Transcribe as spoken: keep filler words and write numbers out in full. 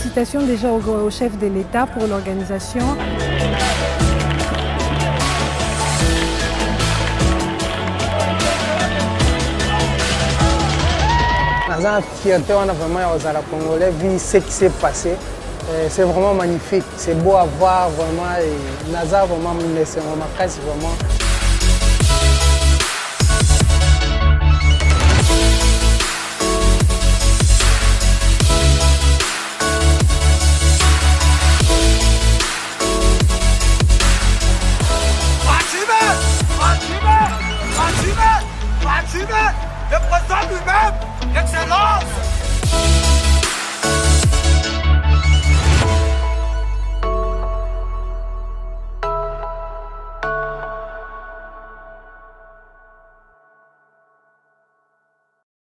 félicitations déjà au, au chef de l'État pour l'organisation. La fierté, on a vraiment aux Arabes congolais, vu ce qui s'est passé. C'est vraiment magnifique, c'est beau à voir vraiment. Et Naza vraiment me laisse vraiment.